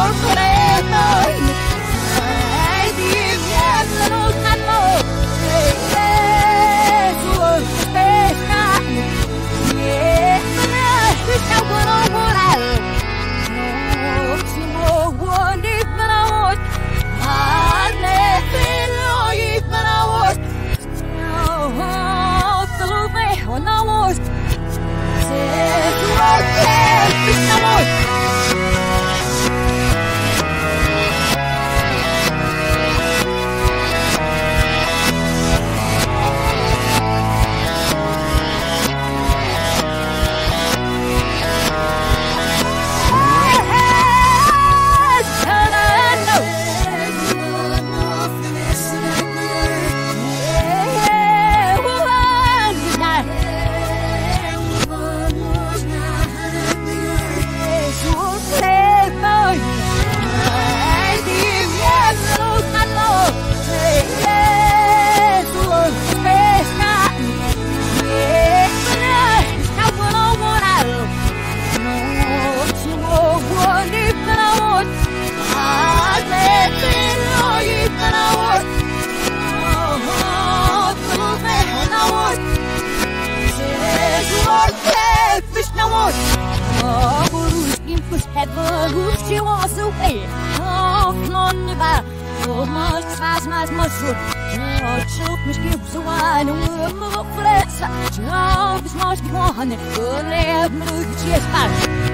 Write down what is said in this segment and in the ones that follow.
She wants to pay off on the bar. So much fast, much root. Choke me, skip so I know more flesh. Job is much one. Good live, move, cheers, back.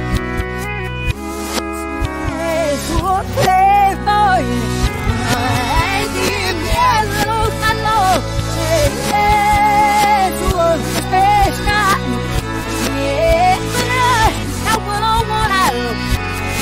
So play, boy. I give me a little hello. Say, to a space time. Yeah, I will want to.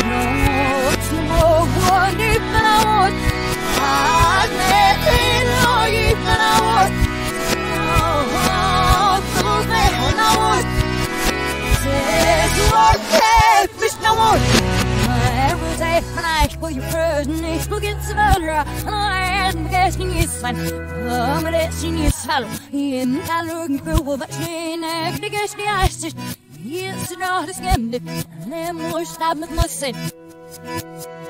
Your person is looking so I'm guessing it's fine. I'm letting you swallow in calorie for but she never gets the ice. Yes, not a scam. And then more stop with my sin.